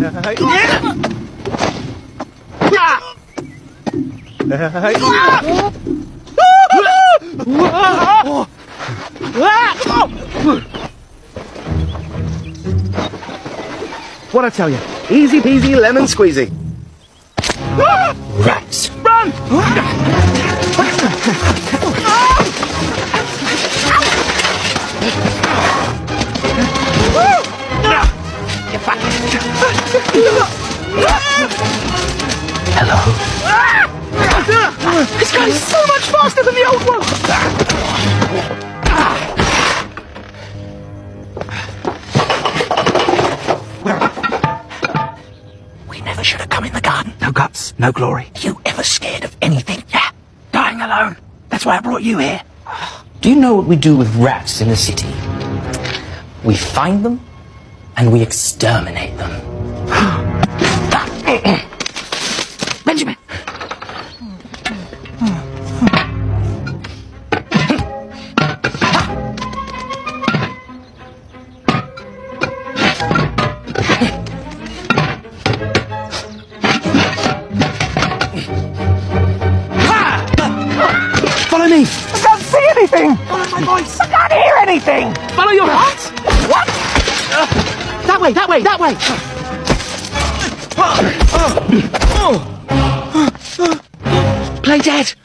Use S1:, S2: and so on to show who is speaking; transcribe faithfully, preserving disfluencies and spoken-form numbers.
S1: What'd I tell you? Easy peasy lemon squeezy.
S2: Rats!
S1: Run!
S2: Hello?
S1: This guy's so much faster than the old one!
S2: We never should have come in the garden.
S1: No guts, no glory.
S2: You ever scared of anything? Yeah, dying alone. That's why I brought you here.
S3: Do you know what we do with rats in the city? We find them and we exterminate them.
S2: Benjamin!
S1: Follow me! I can't see anything! Follow my voice! I can't hear anything! Follow your heart! What? Uh, that way, that way, that way! Play dead!